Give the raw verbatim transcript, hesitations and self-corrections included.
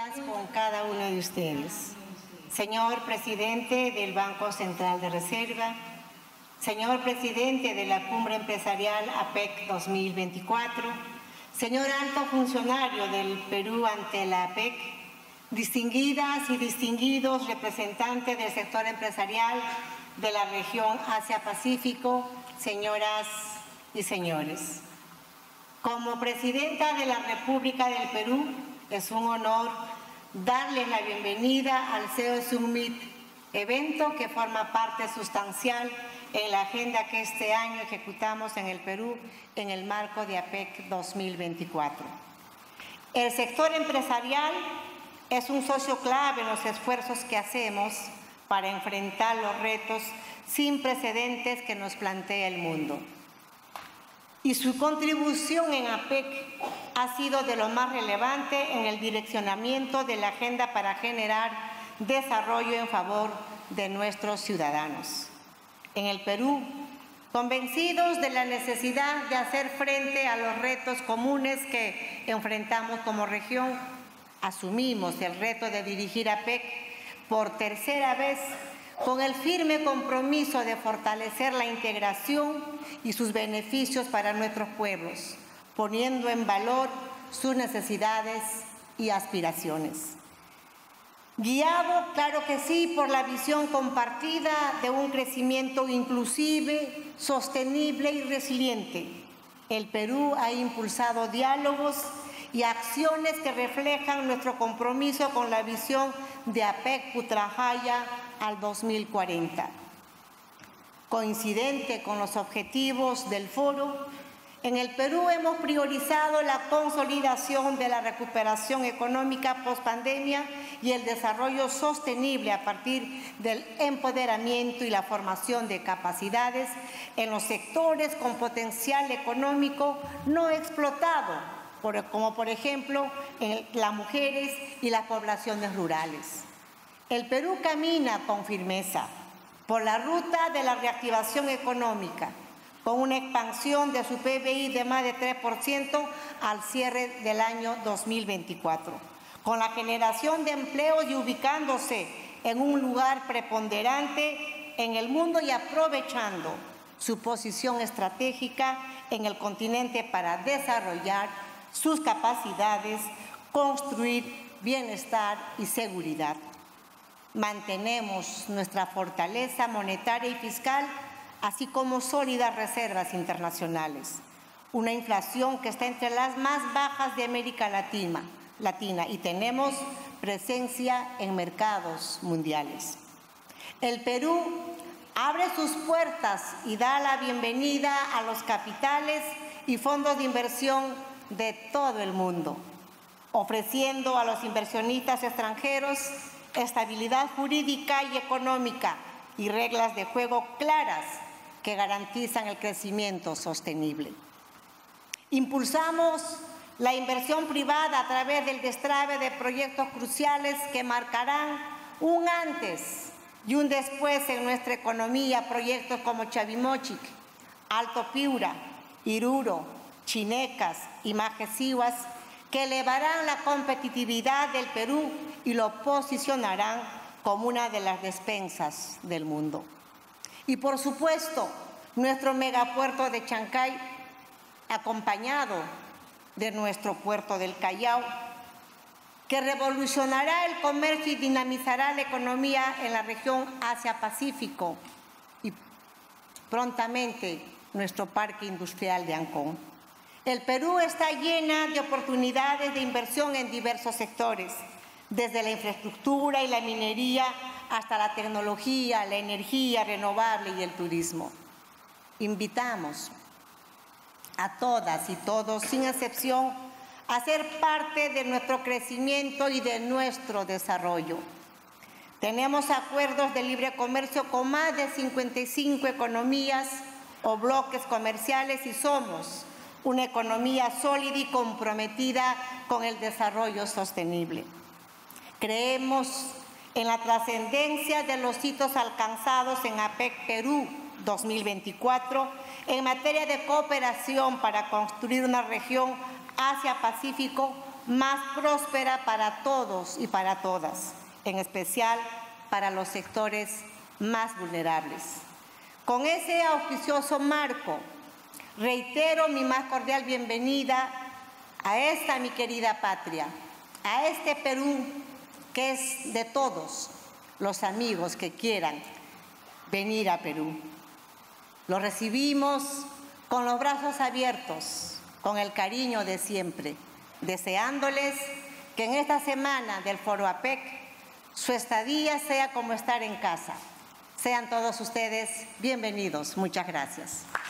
días con cada uno de ustedes. Señor presidente del Banco Central de Reserva, señor presidente de la Cumbre Empresarial APEC dos mil veinticuatro, señor alto funcionario del Perú ante la APEC, distinguidas y distinguidos representantes del sector empresarial de la región Asia-Pacífico, señoras y señores. Como presidenta de la República del Perú, es un honor darles la bienvenida al C E O Summit, evento que forma parte sustancial en la agenda que este año ejecutamos en el Perú en el marco de APEC dos mil veinticuatro. El sector empresarial es un socio clave en los esfuerzos que hacemos para enfrentar los retos sin precedentes que nos plantea el mundo. Y su contribución en APEC ha sido de lo más relevante en el direccionamiento de la agenda para generar desarrollo en favor de nuestros ciudadanos. En el Perú, convencidos de la necesidad de hacer frente a los retos comunes que enfrentamos como región, asumimos el reto de dirigir APEC por tercera vez con el firme compromiso de fortalecer la integración y sus beneficios para nuestros pueblos, poniendo en valor sus necesidades y aspiraciones. Guiado, claro que sí, por la visión compartida de un crecimiento inclusive, sostenible y resiliente, el Perú ha impulsado diálogos y acciones que reflejan nuestro compromiso con la visión de APEC Putrajaya al dos mil cuarenta. Coincidente con los objetivos del foro, en el Perú hemos priorizado la consolidación de la recuperación económica post-pandemia y el desarrollo sostenible a partir del empoderamiento y la formación de capacidades en los sectores con potencial económico no explotado, como por ejemplo en las mujeres y las poblaciones rurales. El Perú camina con firmeza por la ruta de la reactivación económica, con una expansión de su P B I de más de tres por ciento al cierre del año dos mil veinticuatro, con la generación de empleos y ubicándose en un lugar preponderante en el mundo y aprovechando su posición estratégica en el continente para desarrollar sus capacidades, construir bienestar y seguridad. Mantenemos nuestra fortaleza monetaria y fiscal, así como sólidas reservas internacionales. Una inflación que está entre las más bajas de América Latina, Latina y tenemos presencia en mercados mundiales. El Perú abre sus puertas y da la bienvenida a los capitales y fondos de inversión de todo el mundo, ofreciendo a los inversionistas extranjeros estabilidad jurídica y económica y reglas de juego claras que garantizan el crecimiento sostenible. Impulsamos la inversión privada a través del destrave de proyectos cruciales que marcarán un antes y un después en nuestra economía, proyectos como Chavimochic, Alto Piura, Iruro, Chinecas y Majesihuas, que elevarán la competitividad del Perú y lo posicionarán como una de las despensas del mundo. Y por supuesto, nuestro megapuerto de Chancay, acompañado de nuestro puerto del Callao, que revolucionará el comercio y dinamizará la economía en la región Asia-Pacífico, y prontamente nuestro parque industrial de Ancón. El Perú está llena de oportunidades de inversión en diversos sectores, desde la infraestructura y la minería hasta la tecnología, la energía renovable y el turismo. Invitamos a todas y todos, sin excepción, a ser parte de nuestro crecimiento y de nuestro desarrollo. Tenemos acuerdos de libre comercio con más de cincuenta y cinco economías o bloques comerciales y somos una economía sólida y comprometida con el desarrollo sostenible. Creemos en la trascendencia de los hitos alcanzados en APEC Perú dos mil veinticuatro en materia de cooperación para construir una región Asia-Pacífico más próspera para todos y para todas, en especial para los sectores más vulnerables. Con ese auspicioso marco, reitero mi más cordial bienvenida a esta mi querida patria, a este Perú que es de todos los amigos que quieran venir a Perú. Lo recibimos con los brazos abiertos, con el cariño de siempre, deseándoles que en esta semana del Foro APEC su estadía sea como estar en casa. Sean todos ustedes bienvenidos. Muchas gracias.